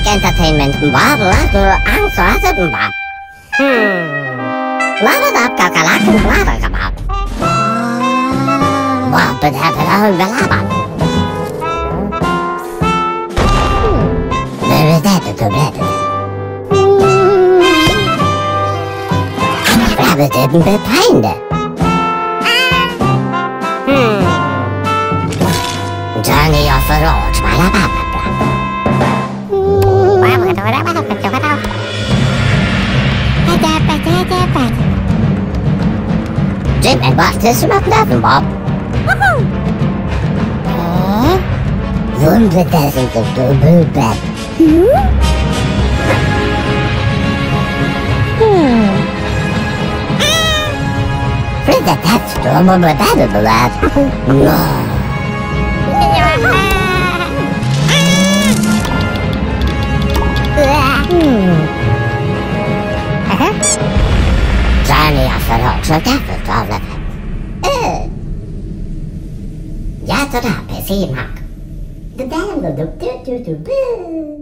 Music entertainment Journey of the Roach, Jim and Buster's from nothing, Bob. Wundertausend of the blue bed. Fred, that's the one with the lad. No. Johnny of the Roach, so that's the problem. Ja, så där, precis, Mark. Det där var